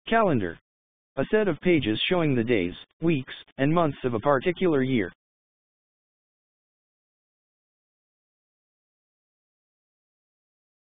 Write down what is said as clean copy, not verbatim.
Calendar. A set of pages showing the days, weeks, and months of a particular year.